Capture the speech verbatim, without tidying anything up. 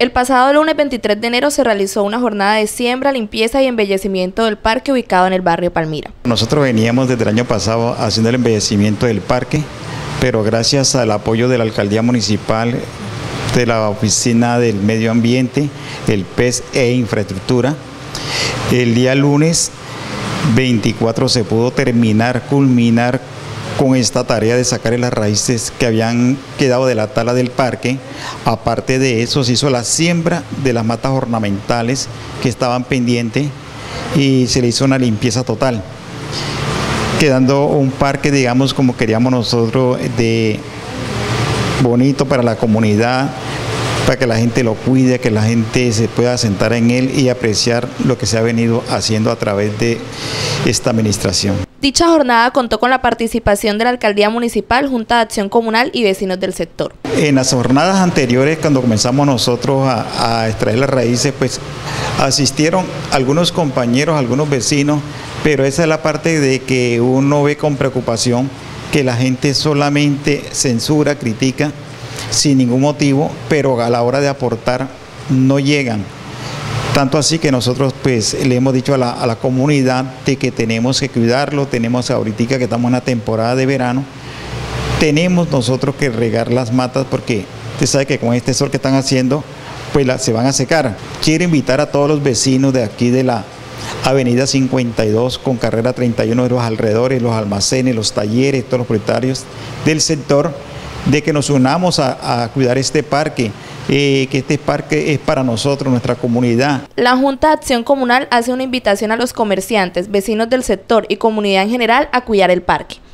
El pasado lunes veintitrés de enero se realizó una jornada de siembra, limpieza y embellecimiento del parque ubicado en el barrio Palmira. Nosotros veníamos desde el año pasado haciendo el embellecimiento del parque, pero gracias al apoyo de la Alcaldía Municipal, de la Oficina del Medio Ambiente, el P E S e Infraestructura, el día lunes veinticuatro se pudo terminar, culminar con esta tarea de sacar las raíces que habían quedado de la tala del parque. Aparte de eso, se hizo la siembra de las matas ornamentales que estaban pendientes y se le hizo una limpieza total, quedando un parque, digamos, como queríamos nosotros, de bonito para la comunidad, para que la gente lo cuide, que la gente se pueda sentar en él y apreciar lo que se ha venido haciendo a través de esta administración. Dicha jornada contó con la participación de la Alcaldía Municipal, Junta de Acción Comunal y vecinos del sector. En las jornadas anteriores, cuando comenzamos nosotros a, a extraer las raíces, pues asistieron algunos compañeros, algunos vecinos, pero esa es la parte de que uno ve con preocupación que la gente solamente censura, critica, sin ningún motivo, pero a la hora de aportar no llegan. Tanto así que nosotros pues le hemos dicho a la, a la comunidad de que tenemos que cuidarlo, tenemos ahorita que estamos en una temporada de verano, tenemos nosotros que regar las matas porque usted sabe que con este sol que están haciendo pues la, se van a secar. Quiero invitar a todos los vecinos de aquí de la avenida cincuenta y dos con carrera treinta y uno, de los alrededores, los almacenes, los talleres, todos los propietarios del sector, de que nos unamos a, a cuidar este parque, eh, que este parque es para nosotros, nuestra comunidad. La Junta de Acción Comunal hace una invitación a los comerciantes, vecinos del sector y comunidad en general a cuidar el parque.